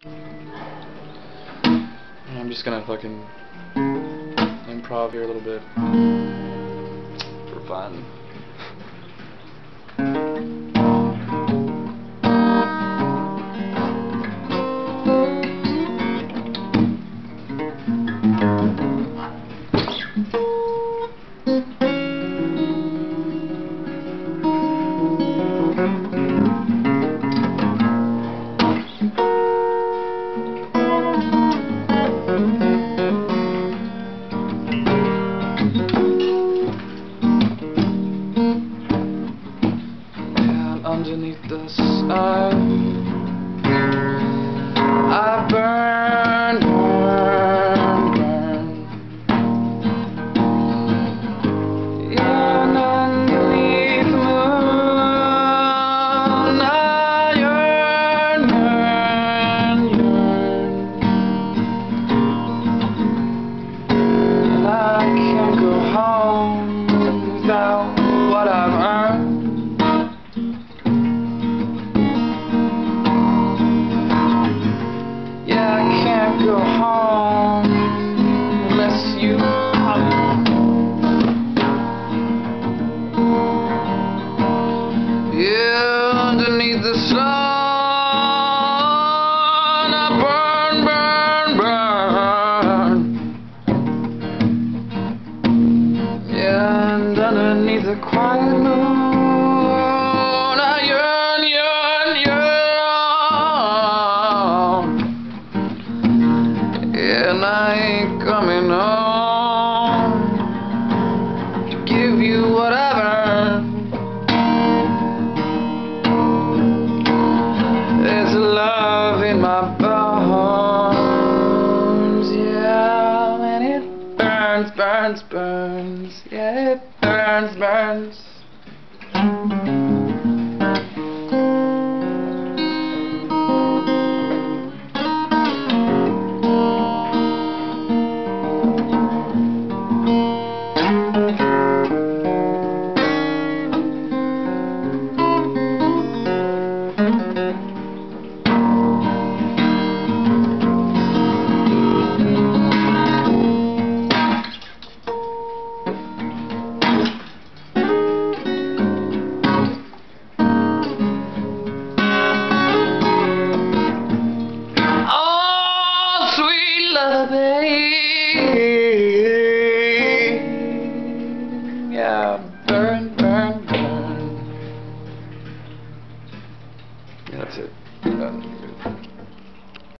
I'm just gonna fucking improv here a little bit for fun. Underneath the sun, I burn, burn, burn. And underneath the moon, I yearn, yearn, yearn. And I can't go home without what I've earned. Go home unless you come. Yeah, underneath the sun, I burn, burn, burn. Yeah, and underneath the quiet moon, I yearn, yearn, yearn. And I ain't coming home to give you what I've earned. There's a love in my bones, yeah, and it burns, burns, burns, yeah, it burns, burns.